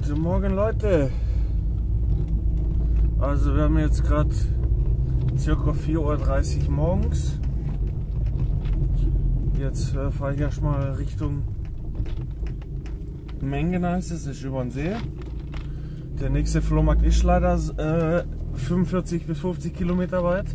Guten Morgen, Leute. Also wir haben jetzt gerade ca. 4:30 Uhr morgens. Jetzt fahre ich erstmal Richtung Mengenhals, das ist über den See. Der nächste Flohmarkt ist leider 45 bis 50 Kilometer weit.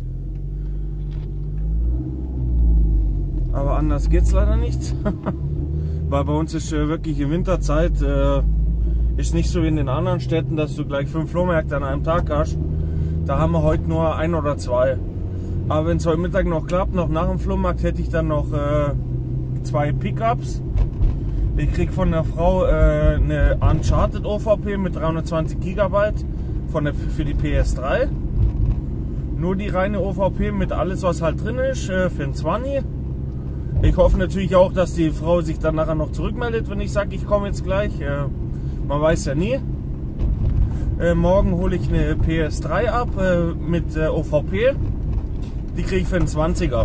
Aber anders geht's leider nicht. Weil bei uns ist wirklich in Winterzeit, ist nicht so wie in den anderen Städten, dass du gleich 5 Flohmärkte an einem Tag hast. Da haben wir heute nur 1 oder 2. Aber wenn es heute Mittag noch klappt, noch nach dem Flohmarkt, hätte ich dann noch 2 Pickups. Ich krieg von der Frau eine Uncharted OVP mit 320 GB für die PS3. Nur die reine OVP mit alles, was halt drin ist, für den 20. Ich hoffe natürlich auch, dass die Frau sich dann nachher noch zurückmeldet, wenn ich sage, ich komme jetzt gleich. Man weiß ja nie. Morgen hole ich eine PS3 ab mit OVP. Die kriege ich für einen 20er.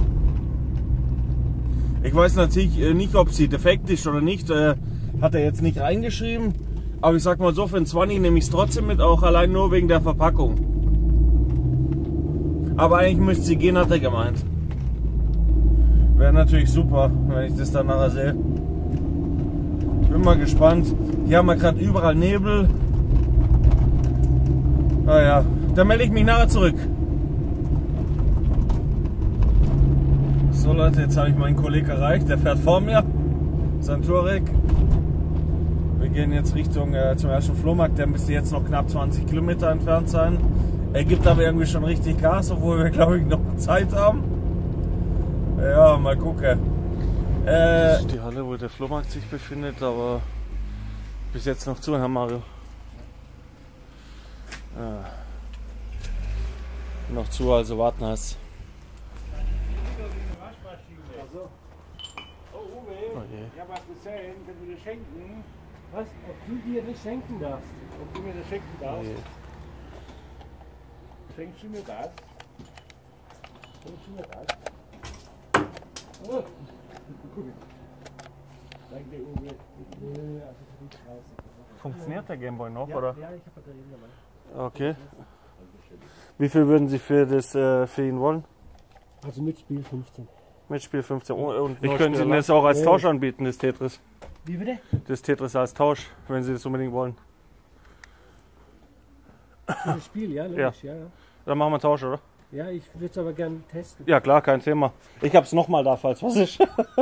Ich weiß natürlich nicht, ob sie defekt ist oder nicht. Hat er jetzt nicht reingeschrieben. Aber ich sag mal so, für einen 20 nehme ich es trotzdem mit, auch allein nur wegen der Verpackung. Aber eigentlich müsste sie gehen, hat er gemeint. Wäre natürlich super, wenn ich das dann nachher sehe. Bin mal gespannt. Hier haben wir gerade überall Nebel. Naja, dann melde ich mich nachher zurück. So Leute, jetzt habe ich meinen Kollegen erreicht. Der fährt vor mir. Santurek. Wir gehen jetzt Richtung zum ersten Flohmarkt. Der müsste jetzt noch knapp 20 Kilometer entfernt sein. Er gibt aber irgendwie schon richtig Gas, obwohl wir glaube ich noch Zeit haben. Ja, mal gucken. Das ist die Halle, wo der Flohmarkt sich befindet, aber bis jetzt noch zu, Herr Mario. Noch zu, also warten heißt. Oh Uwe, ich habe was gesehen, kannst du mir das schenken? Was? Ob du dir das schenken darfst? Ob du mir das schenken darfst? Schenkst du mir das? Schenkst du mir das? Oh. Danke Uwe. Funktioniert der Gameboy noch, Ja, oder? ja, ich habe Batterien dabei. Okay. Wie viel würden Sie für ihn wollen? Also mit Spiel 15. Mit Spiel 15. Und ich könnte Ihnen das auch als Tausch anbieten, das Tetris. Wie bitte? Das Tetris als Tausch, wenn Sie das unbedingt wollen. Das Spiel, ja, logisch, ja. Dann machen wir einen Tausch, oder? Ja, ich würde es aber gerne testen. Ja klar, kein Thema. Ich hab's nochmal da, falls was ist.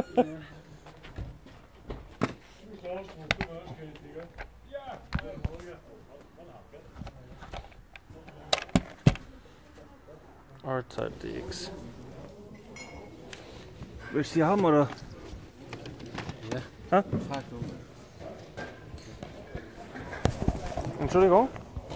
R-Type DX. Willst du die haben, oder? Ja. Ha? Entschuldigung?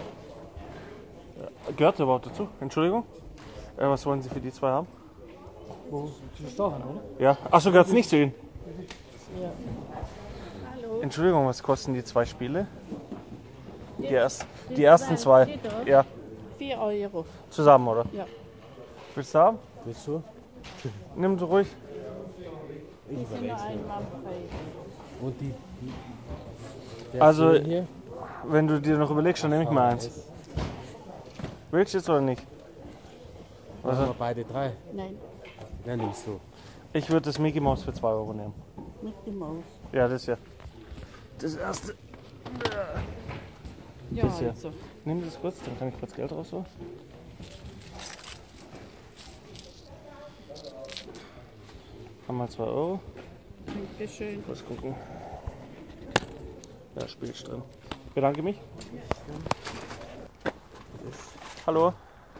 Gehört überhaupt dazu? Entschuldigung? Was wollen Sie für die 2 haben? Wo? Das ist doch, oder? Ja. Achso, gehört es nicht zu Ihnen? Ja. Hallo. Entschuldigung, was kosten die 2 Spiele? Die ersten 2. Ja. 4 Euro. Zusammen, oder? Ja. Willst du haben? Willst du? Nimm du ruhig. Die sind nur einmal frei. Und die? Also, hier? wenn du dir noch überlegst, dann nehme ich mal eins. Willst du jetzt oder nicht? Machen wir beide 3. Nein, Dann nimmst du. Ich würde das Mickey Mouse für 2 Euro nehmen. mit dem Maus. Ja, das hier. Das erste. Ja, Das hier. also. Nimm das kurz, dann kann ich kurz Geld rausholen. Haben wir 2 Euro. Dankeschön. Kurz gucken. Ja, Spiel drin. Bedanke mich. Hallo.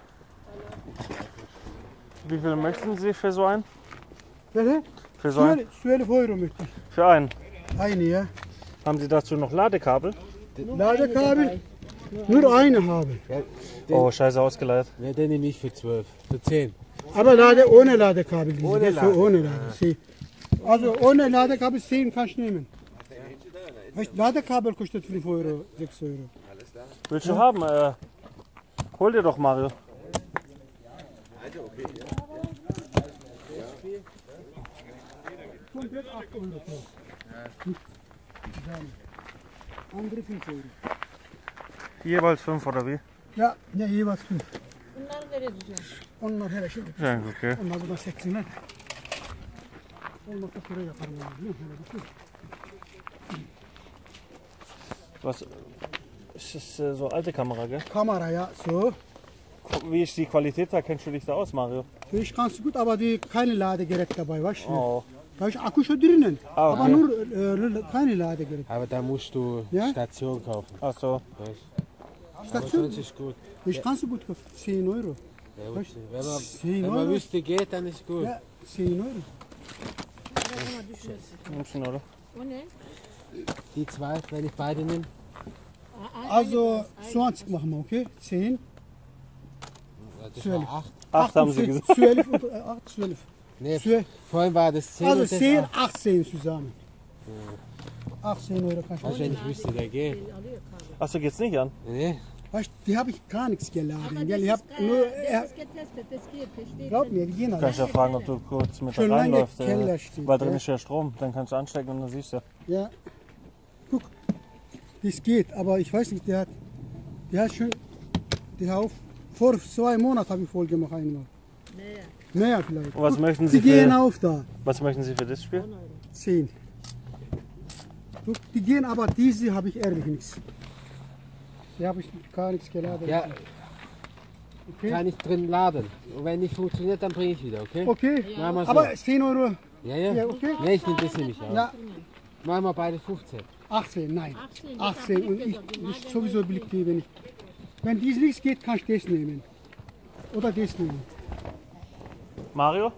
Wie viel möchten Sie für so einen? Bitte? Für so einen? 12 Euro möchte ich. Für einen. Eine, ja. Haben Sie dazu noch Ladekabel? Ladekabel? Nur eine habe. Oh, scheiße, ausgeleiert. Ja, den nehme ich für 12. Für 10. Aber ohne Ladekabel. Ohne Nicht für ohne Lade. Sie. Also ohne Ladekabel 10 kannst du nehmen. Ladekabel kostet 5 Euro, 6 Euro. Willst du haben? Hol dir doch, Mario. Komplett 8 Euro. Andere 5 Euro. Jeweils 5 oder wie? Ya ne jeweils 5. Bunları vereceğim. Onlar hele şey. Ja, okay. Onlar burada 80'ler. Olmazsa şuraya yaparım onu. Biliyor musun? Hele bir şey. Was ist das, so alte Kamera, gell? Kamera ja so. Wie ist die Qualität da? Kennst du dich da aus, Mario? Ich ganz gut, aber die keine Ladegerät dabei, weißt du? Oh. Da ist Akku schon drinnen. Ah, Aber okay. nur keine Ladegerät. Aber da musst du Ja? Station kaufen. Ach so. Weißt? Aber Station. sonst ist gut. Ich kann so gut für 10 Euro. Ja, Weißt du? wenn man, 10 wenn man Euro. wüsste, geht, dann ist gut. Ja, 10 Euro. Nimmst du ihn, oder? O ne? Die zwei, wenn ich beide nehme. Also 20 machen wir, okay? 10. Ja, das 12. war 8. 8 haben sie 10, gesagt. 12 und 8, 12. Nee, 12. vorhin war das 10 Also und das 10, 8. 18 zusammen. 18 Euro kannst Also du. wenn ich wüsste, der geht. Achso, geht's nicht an? Nee. Weißt du, die habe ich gar nichts geladen. Aber Gell? das Ich hab ist, nur, das ist getestet, das geht, versteht glaub ihr? mir, die gehen alle. Kannst ja fragen, ob du kurz mit da Schon lange reinläufst. Keller steht, Weil drin ja. ist ja Strom. Dann kannst du anstecken und dann siehst du. Ja. Guck, das geht, aber ich weiß nicht, der hat schon, vor 2 Monaten habe ich voll gemacht einmal. Mehr vielleicht. Und was Guck, möchten Sie die gehen für, auf da, was möchten Sie für das Spiel? 10. Guck, die gehen, aber diese habe ich ehrlich nichts. Die habe ich gar nichts geladen. Ja, Okay, kann ich drin laden. Und wenn nicht funktioniert, dann bringe ich wieder, okay? okay. Machen wir so. Aber 10 Euro, ja, ja. ja, okay. Nee, ich nehme das nämlich auch. Ja, Machen wir beide 15. 18, nein. 18, 18 und ich sowieso billig geben. Wenn dies nichts geht, kann ich das nehmen. Oder das nehmen. Mario?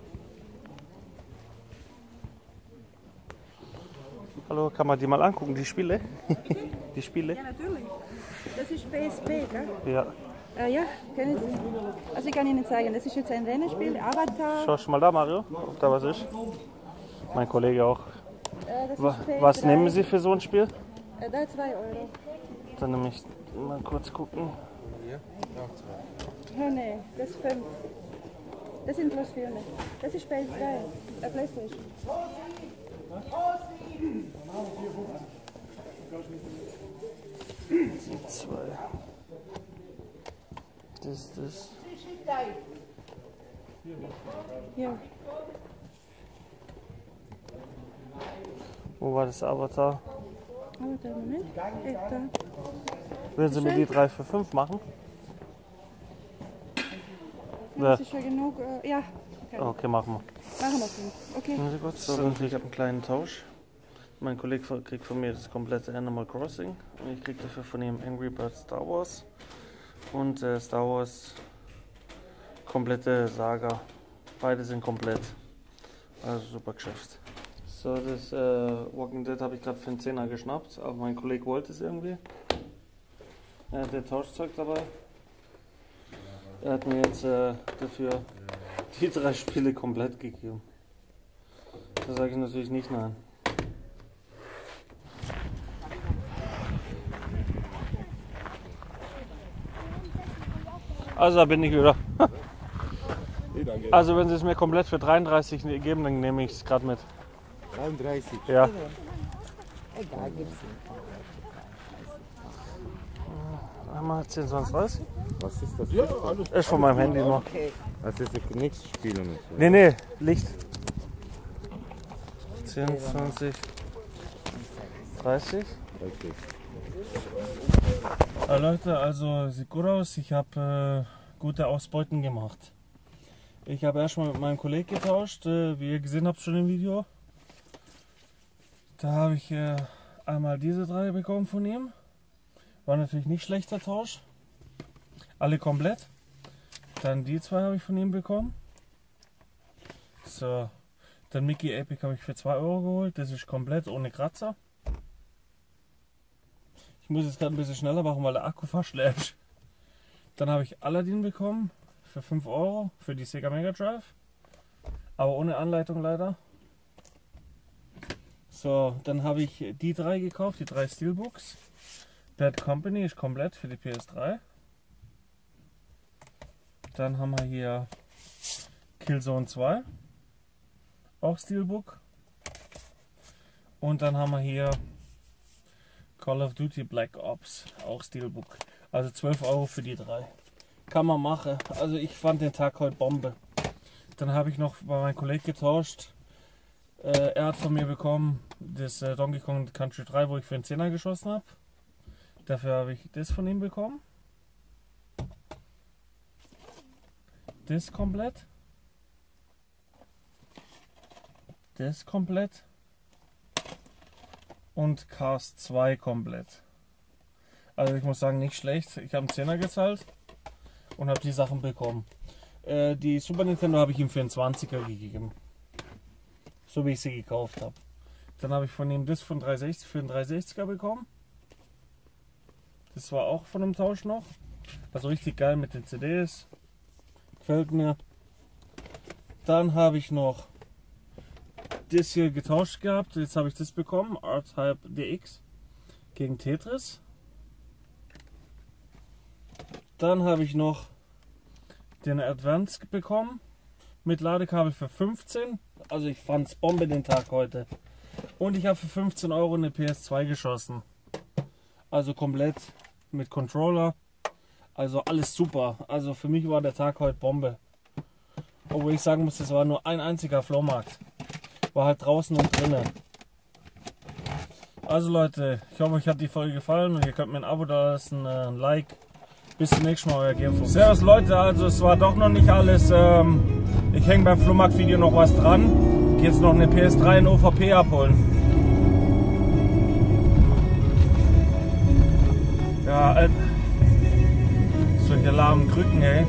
Hallo, kann man die mal angucken, die Spiele? Die Spiele? Ja, natürlich. Das ist PSP, gell? Ja. Ja, kennen Sie. Also ich kann Ihnen zeigen, das ist jetzt ein Rennspiel, Avatar. Schaust du mal da, Mario, ob da was ist? Mein Kollege auch. Das ist Was PS3. nehmen Sie für so ein Spiel? Da 2 Euro. Dann nehme ich mal kurz gucken. Oh nee, das ist 5. Das sind bloß 4. Das ist PS3, Playstation. Die 2. Das ist das. Ja. Wo war das Avatar? Avatar, Moment. Da. Würden Sie mir die 3 für 5 machen? Ja, das ist ja genug. Ja, Okay, machen wir. machen wir 5. Okay. Warten Sie kurz. So, dann kriege ich einen kleinen Tausch. Mein Kollege kriegt von mir das komplette Animal Crossing und ich kriege dafür von ihm Angry Birds Star Wars und Star Wars komplette Saga. Beide sind komplett. Also super Geschäft. So, das Walking Dead habe ich gerade für einen 10er geschnappt, aber mein Kollege wollte es irgendwie. Er hat Tauschzeug dabei. Er hat mir jetzt dafür die 3 Spiele komplett gegeben. Da sage ich natürlich nicht nein. Also da bin ich wieder. Also wenn Sie es mir komplett für 33 geben, dann nehme ich es gerade mit. 33. Ja. Egal, gibt's nicht. Einmal 10, 20, 30. Was ist das? Ist von meinem Handy nur. Das ist nichts spielen. Nee, Licht. 10, 20, 30. Okay. Leute, also sieht gut aus. Ich habe gute Ausbeuten gemacht. Ich habe erstmal mit meinem Kollegen getauscht, wie ihr gesehen habt schon im Video. Da habe ich einmal diese 3 bekommen von ihm. War natürlich nicht schlechter Tausch. Alle komplett. Dann die 2 habe ich von ihm bekommen. So. Dann Mickey Epic habe ich für 2 Euro geholt. Das ist komplett ohne Kratzer. Ich muss jetzt gerade ein bisschen schneller machen, weil der Akku fast leer ist. Dann habe ich Aladdin bekommen für 5 Euro für die Sega Mega Drive. Aber ohne Anleitung leider. So, dann habe ich die 3 gekauft, die 3 Steelbooks. Bad Company ist komplett für die PS3. Dann haben wir hier Killzone 2. Auch Steelbook. Und dann haben wir hier Call of Duty Black Ops, auch Steelbook. Also 12 Euro für die 3. Kann man machen. Also ich fand den Tag heute Bombe. Dann habe ich noch bei meinem Kollegen getauscht. Er hat von mir bekommen das Donkey Kong Country 3, wo ich für einen 10er geschossen habe. Dafür habe ich das von ihm bekommen. Das komplett. Das komplett. Und Cars 2 komplett. Also ich muss sagen, nicht schlecht. Ich habe einen 10er gezahlt und habe die Sachen bekommen. Die Super Nintendo habe ich ihm für einen 20er gegeben. So wie ich sie gekauft habe. Dann habe ich von ihm das von 360 für einen 360er bekommen. Das war auch von einem Tausch noch. Also richtig geil mit den CDs. Gefällt mir. Dann habe ich noch das hier getauscht gehabt. Jetzt habe ich das bekommen. R-Type DX gegen Tetris. Dann habe ich noch den Advance bekommen mit Ladekabel für 15. Also ich fand's Bombe den Tag heute. Und ich habe für 15 Euro eine PS2 geschossen. Also komplett mit Controller. Also alles super. Also für mich war der Tag heute Bombe. Obwohl ich sagen muss, das war nur ein einziger Flohmarkt. War halt draußen und drinnen. Also Leute, ich hoffe euch hat die Folge gefallen und ihr könnt mir ein Abo da lassen, ein Like. Bis zum nächsten Mal, euer Gamefuchs. Servus Leute, also es war doch noch nicht alles. Ich hänge beim Flohmarkt-Video noch was dran. Ich gehe jetzt noch eine PS3 in OVP abholen. Ja, solche lahmen Krücken, ey.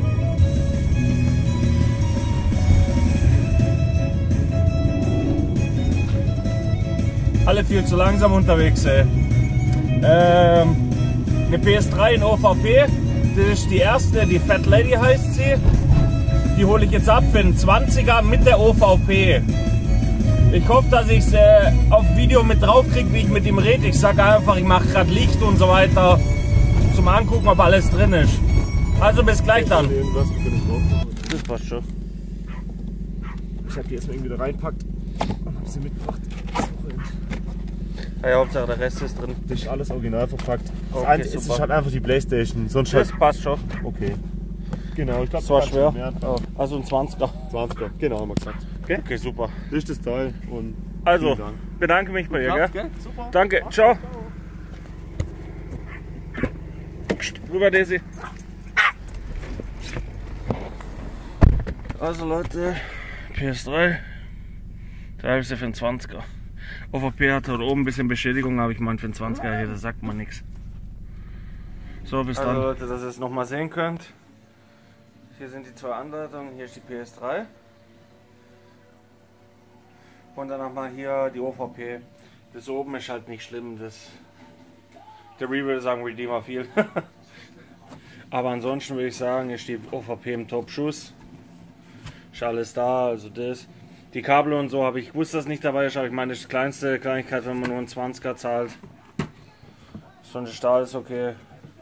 Alle viel zu langsam unterwegs, ey. Eine PS3 in OVP. Das ist die erste, die Fat Lady heißt sie. Die hole ich jetzt ab für einen 20er mit der OVP. Ich hoffe, dass ich es auf Video mit drauf kriege, wie ich mit ihm rede. Ich sage einfach, ich mache gerade Licht und so weiter. Zum Angucken, ob alles drin ist. Also bis gleich dann. Das passt schon. Ich habe die erstmal irgendwie da reinpackt und habe sie mitgebracht. Ja, Hauptsache der Rest ist drin. Das ist alles original verpackt. Das Okay, Einzige ist super. halt einfach die Playstation. Sonst Das halt. passt schon. Okay. Genau, ich glaube, Das war schwer. Also ein 20er. 20er. Genau, haben wir gesagt. Okay? Okay, super. Das ist das Teil. Und Also, vielen Dank. bedanke mich bei dir, gell? Super. Danke, ciao. Rüber, Daisy. Also Leute, PS3, da habe ich sie für einen 20er. OVP hat dort oben ein bisschen Beschädigung, aber ich meine für einen 20er hier, da sagt man nichts. So, bis dann. Also Leute, dass ihr es nochmal sehen könnt. Hier sind die zwei Anleitungen, hier ist die PS3. Und dann nochmal hier die OVP. Das oben ist halt nicht schlimm, der Review würde sagen, Redeemer viel. Aber ansonsten würde ich sagen, ist die OVP im Top-Schuss. Ist alles da, also das. Die Kabel und so habe ich gewusst, dass nicht dabei ist, aber ich meine, das ist die kleinste Kleinigkeit, wenn man nur einen 20er zahlt. Sonst ist da alles okay.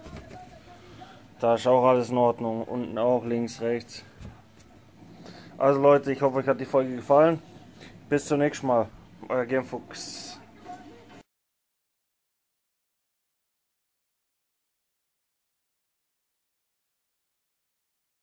Da ist auch alles in Ordnung. Unten auch, links, rechts. Also Leute, ich hoffe, euch hat die Folge gefallen. Bis zum nächsten Mal. Euer Gamefuchs.